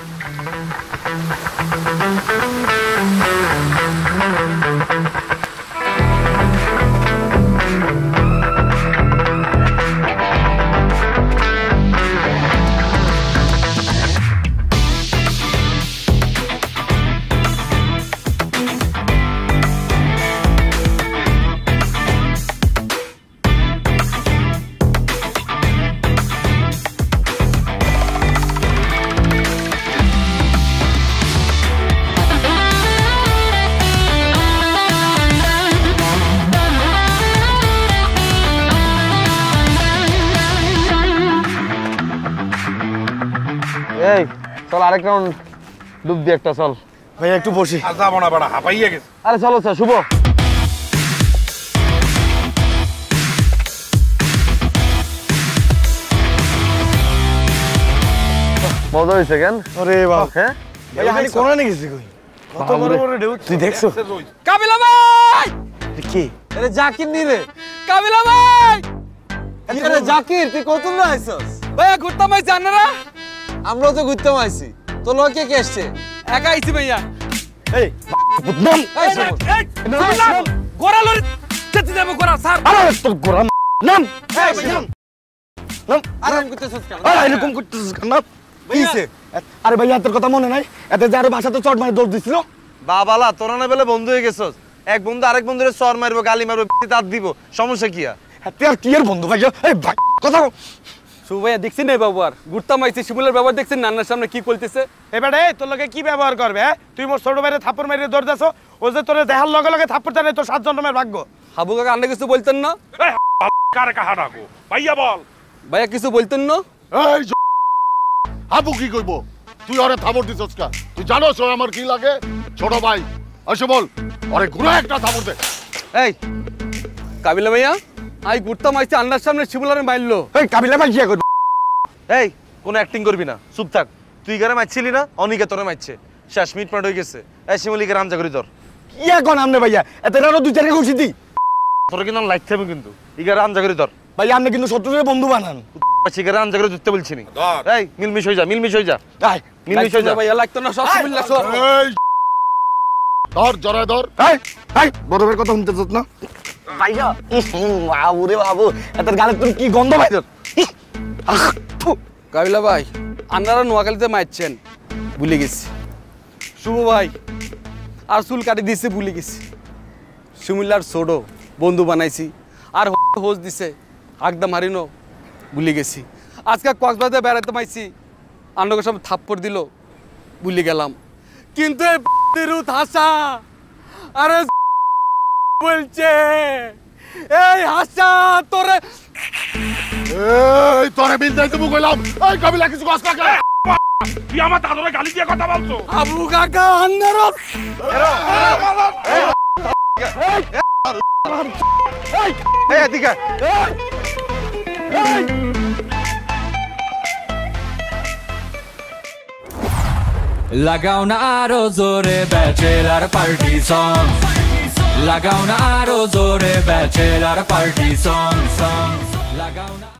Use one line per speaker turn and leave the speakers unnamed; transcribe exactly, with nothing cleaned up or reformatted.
এই চল আরেক রাউন্ড ডুব দি একটা চল
ভাই একটু বসি
আর যাবো না বড় হাঁপাইয়া গেছে
আরে চলো স্যার শুভ মজা হয়েছে কেন
ওরে বাবা
হ্যাঁ
ভাই আমি কোনা নিয়ে গেছি কই কত বড় বড় ঢেউ তুই দেখছো
কাবিলা ভাই
কি
আরে জাকির নি রে
কাবিলা ভাই
আরে জাকির তুই কতক্ষণ না আইছস
ভাইয়া ঘুরতাম আইছি আপনারা
আমরাও তো ঘুরতে আইছি তো লোক কে কে আসছে
একা আইছি ভাইয়া
এই নাম
এই শুভ
গোরা লরি চেতে দেব গোরা স্যার
আরে তোর গোরাম নাম
এই শুভ
নাম
আরাম করতেছস কেন
আরে এরকম করতেছিস কেন
কিছে
আরে ভাই তোর কথা মনে নাই এতে যার বাসাতে চট মারে দৌড় দিছিল
বাবালা তোরা না বেলে বন্ধু হয়ে গেছস এক বন্ধু আরেক বন্ধুরে সর মারবো গালি মারবো দাঁত দিব সমস্যা কি আর
তুই আর কি এর বন্ধু ভাই এই ভাই কথা
শুভ ভাইয়া দেখছেন না বাবু আর ঘুরতাম আইছি শিমুলের ব্যবহার দেখছেন নান্নার সামনে কি করতেছে
এবারে তোর লগে কি ব্যবহার করবে হ্যাঁ তুই মোর ছোট ভাইরে থাপ্পড় মারিয়ে দৌড় দাসো ও যে তোরে দেখার লগে লগে থাপ্পড় জানে তোর সাত জন্মের ভাগ্য
হাবু কাকা আন্না কিছু বলতেন না
কার কাহা ডাকো ভাইয়া বল
ভাইয়া কিছু বলতেন না
এই হাবু কি কইব তুই ওরে থাপড় দিছস কা তুই জানোস ও আমার কি লাগে ছোট ভাই আসে বল ওরে ঘুরে একটা থাপড় দে
এই কাবিলা ভাইয়া আই ঘুরতাম আইছি আন্নার সামনে শিমুলারে মারলো
এই কাবিলা ভাই কি করবে
এই কোনো অ্যাক্টিং করবি না চুপ থাক তুই গারে মারছিলি না অনিকে তোরে মারছে শেষ মিট মিনিট হয়ে গেছে এই শিমুলিকে রামজা করি তোর
কি এখন আমনে ভাইয়া এতে আরো দুই চারকে ঘুষি দি
তোর কিন্তু লাইট থাকবে কিন্তু ইগারে রামজা করি তোর
ভাই আপনি কিন্তু শত্রুদের বন্ধু বানান
শিকারে রামজা করে ধরতে বলছি নি
ধর।
এই মিলমিশ হয়ে যা মিলমিশ হয়ে যা
তাই
মিলমিশ হয়ে যা
ভাইয়া লাগতো না সব শিমুল্লা সব
এই ধর জরায় ধর
এই এই বড় ভাইয়ের কথা শুনতেছ না ভাইয়া বাবু রে বাবু এত গালে তুমি কি গন্ধ ভাই
কাবিলা ভাই আন্নারা নোয়াখালীতে মারছেন ভুলে গেছি শুভ ভাই আর চুল কাটি দিছে ভুলে গেছি শিমুল্লার ছোটো বন্ধু বানাইছি আর হোস দিছে একদম হারিনো ভুলে গেছি আজকে কক্সবাজারে বেড়াতে পাইছি আন্নকে সব থাপ্পড় দিল ভুলে গেলাম কিন্তু রুত হাসা আরে বলছে এই হাসা তোরে
এই তোরে বিল দাইতে মু কইলাম এই কাবিলা কিছু কষ্ট না করে
তুই আমার দাদুরে গালি দিয়ে কথা বলছো
আবু কাকা আন্নার
এই এদিকে
লাগাও না আরো জোরে ব্যাচেলার পার্টি সং লাগাও না আরো জোরে ব্যাচেলার পার্টি সং সং লাগাও না